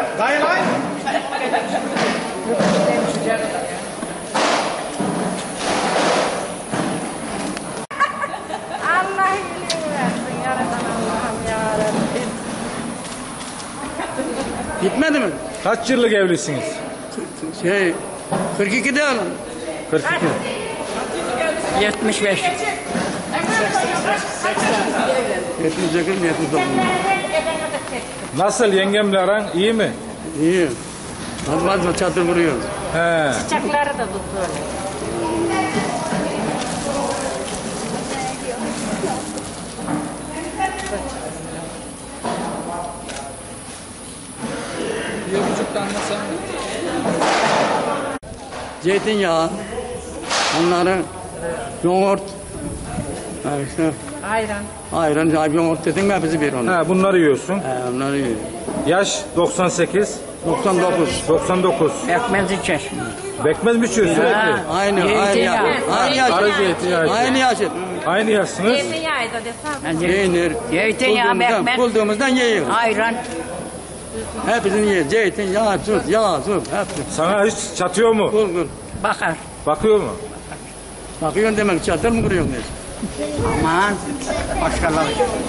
Dayı lan. Allah iyiliğini versin yaradan Allah'ım yarabbim. Gitmedi mi? Kaç yıllık evlisiniz? 42'de alın. 42. 75. 78, 79. Nasıl yengemle aran iyi mi? İyi. Fazla çatır vuruyor. He. Çiçekleri de tut böyle. Zeytinyağı, onları yoğurt, işte Ayran. ayran, yoğurt dedin mi hepsi bir onu. He, bunları yiyorsun. Onları yiyor. Yaş 98. 99. 99. Ekmez içer. Bekmez mi içiyorsun sürekli? Aynı Zeytinyağı. yaş. Arı zeytinyağı. Aynı yaş. Aynı yaşsınız. Zeytinyağı da desem. Yenir. Zeytinyağı, ekmek. Bulduğumuzdan yiyor. Ayran. Hepsini yiyor. Zeytinyağı, tuz, yağ, tuz, hepsi. Sana hiç çatıyor mu? Bulgur. Bakar. Bakıyor mu? Bakıyorsun demek çatır mı kuruyorsun diye. Aman. Başkaları.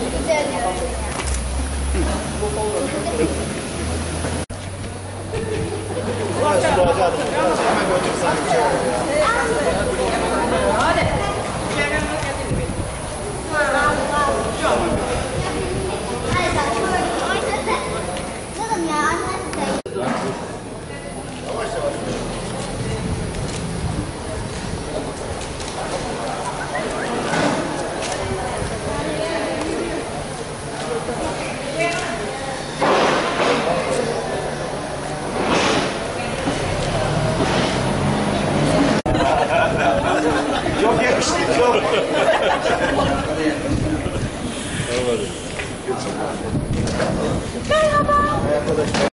Çok yakıştı. Çok. Merhaba.